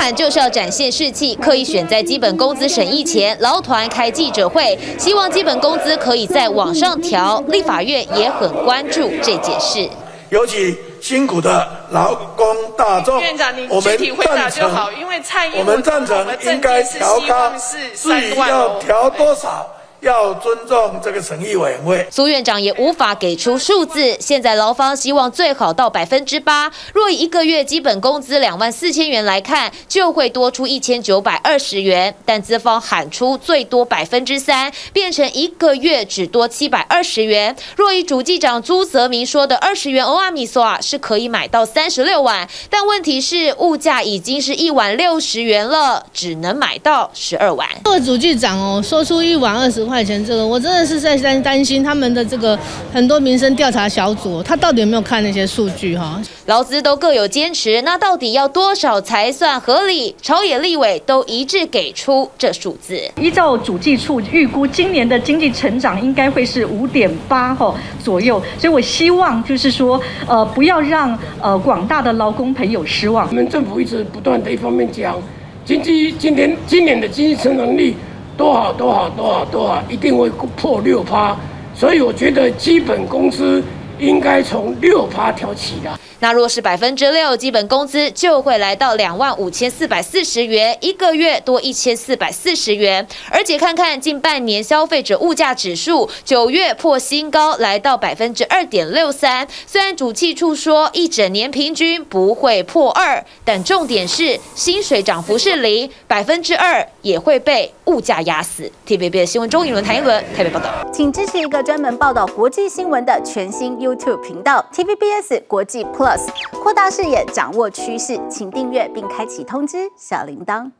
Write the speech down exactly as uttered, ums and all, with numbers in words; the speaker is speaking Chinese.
版就是要展现士气，刻意选在基本工资审议前，劳团开记者会，希望基本工资可以再往上调。立法院也很关注这件事， 尤其辛苦的劳工大众， 院长，你具体回答就好，因为蔡英文我们赞成应该调高，至于要调多少？ 要尊重这个审议委员会。 苏院长也无法给出数字。现在劳方希望最好到百分之八。若以一个月基本工资两万四千元来看，就会多出一千九百二十元。但资方喊出最多百分之三，变成一个月只多七百二十元。若以主计长朱泽明说的二十元欧阿米索啊，是可以买到三十六碗。但问题是，物价已经是一碗六十元了，只能买到十二碗。 这个主计长哦，说出一碗二十。 块钱这个，我真的是在担担心他们的这个很多民生调查小组，他到底有没有看那些数据哈？ 劳资都各有坚持，那到底要多少才算合理？朝野立委都一致给出这数字。 依照主计处预估，今年的经济成长应该会是五点八哈左右，所以我希望就是说，呃，不要让呃广大的劳工朋友失望。 我们政府一直不断的一方面讲，经济今年今年的经济成长率。 多好多好多好多好，一定会破六趴，所以我觉得基本工资应该从六趴调起的。 那若是百分之六，基本工资就会来到两万五千四百四十元，一个月多一千四百四十元。而且看看近半年消费者物价指数，九月破新高，来到百分之二点六三。虽然主计处说一整年平均不会破二，但重点是薪水涨幅是零，百分之二也会被物价压死。T V B 的新闻中，一轮谈一轮，台北报道。 请支持一个专门报道国际新闻的全新 YouTube 频道 T V B S 国际 Plus， 扩大视野，掌握趋势，请订阅并开启通知小铃铛。